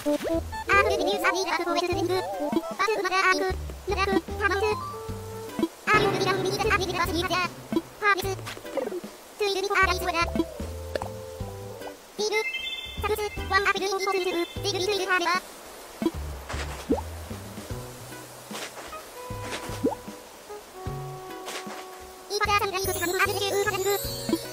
아무리 뉴스아니라 보여주는 그 바스마다 아니고 누라고 타마트 아유리랑 미니가 아니라 시하자 하비스 트이르미 아라이스와라 이르 사르스 왕아비르 이포트르 디그리를 하라 이바다 상가이그 상무 아들을 의하는 그